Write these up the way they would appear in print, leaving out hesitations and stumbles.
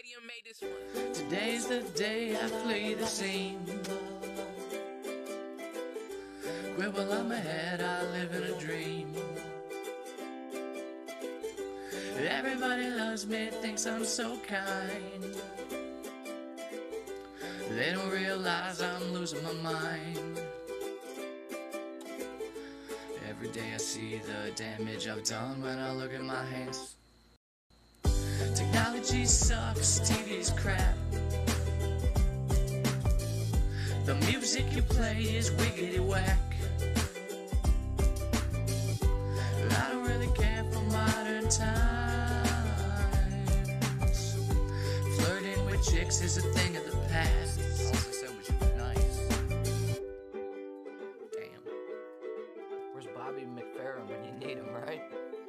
Stadium made this one. Today's the day I flee the scene. Quibble on my head, I live in a dream. Everybody loves me, thinks I'm so kind. They don't realize I'm losing my mind. Every day I see the damage I've done when I look at my hands. Technology sucks, TV's crap. The music you play is wiggity whack. I don't really care for modern times. Flirting with chicks is a thing of the past. All I said was you was nice. Damn. Where's Bobby McFerrin when you need him, right?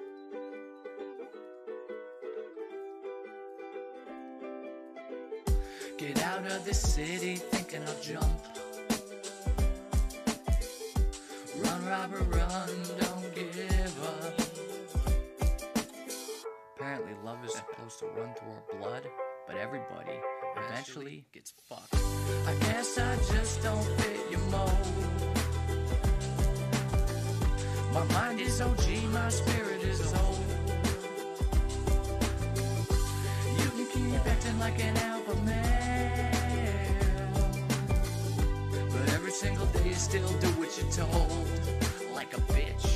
Get out of the city thinking I'll jump. Run, Robert, run, don't give up. Apparently love is supposed to run through our blood, but everybody eventually gets fucked. I guess I just don't fit your mold. My mind is OG, my spirit is old. You can keep acting like an alpha male, but every single day you still do what you're told, like a bitch.